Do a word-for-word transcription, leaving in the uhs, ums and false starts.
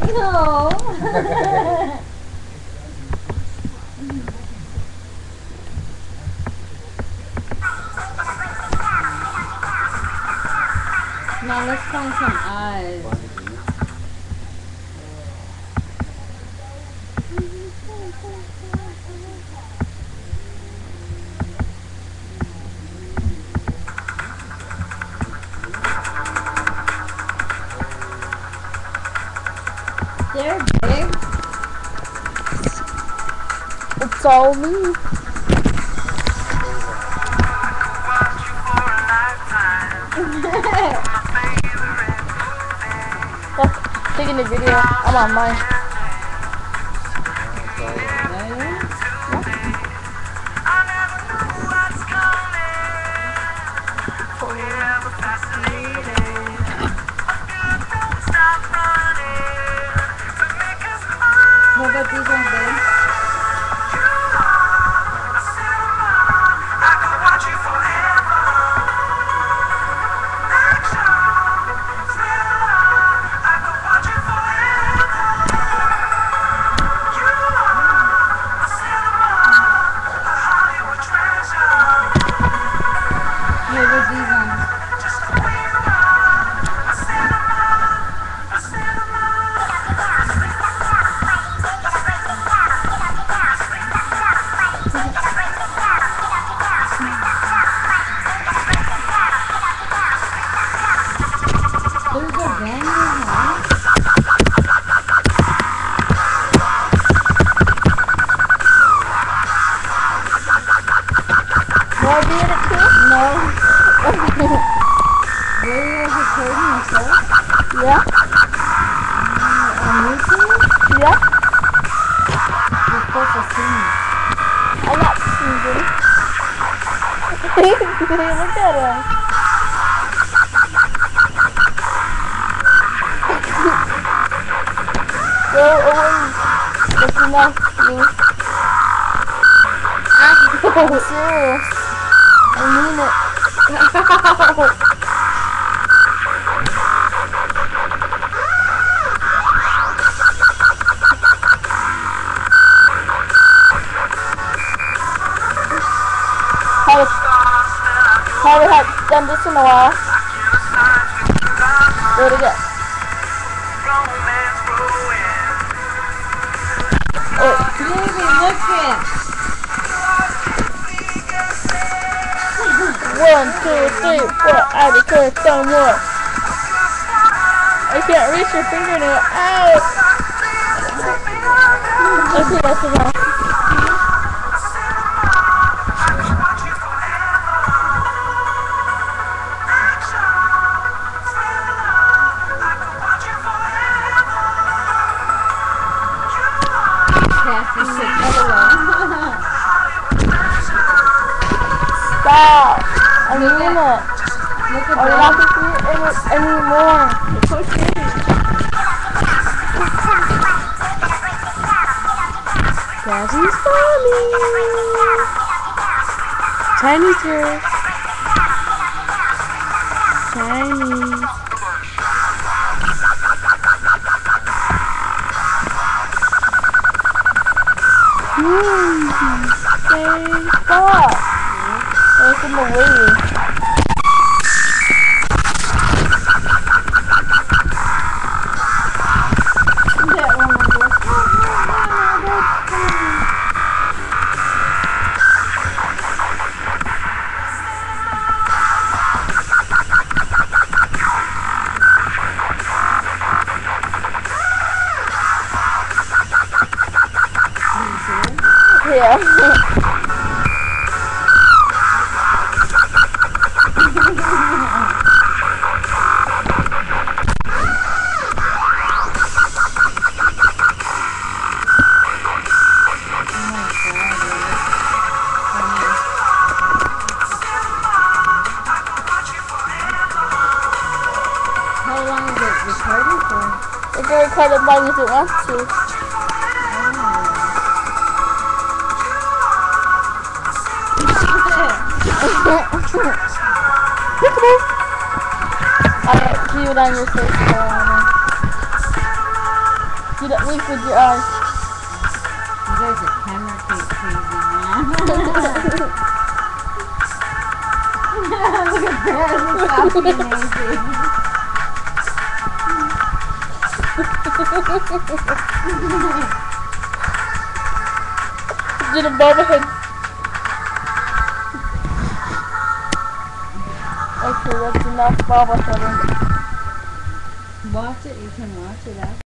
No. Now let's find some eyes. They're big. It's all me. Taking the video. I'm on mine. What about these ones, babe? Yeah. On YouTube? Yeah. You're supposed to see me. I'm not seeing. Look at him. Go away. That's enough. You. I'm serious. I mean it. Haven't had done this in a while. Do it again. Oh, baby, look it. One, two, three, four. I declare some more. I can't reach your fingernail. Ow! Okay, that's enough. Stop! I mean it. Look at I'm that. not going to see it anymore. It's so serious. Daddy's coming. Tiny tears. Tiny. Hmm. Stay stop. Take him away. That one was Yeah. How long is it recording for? It can record as long as it wants to. Alright, keep it on your face. Do that wink with your eyes. You guys are camera cake crazy, man. Look at Paris and Sophie and Daisy. Do the bobblehead. Okay, that's enough bobbleheading. Watch it, you can watch it after.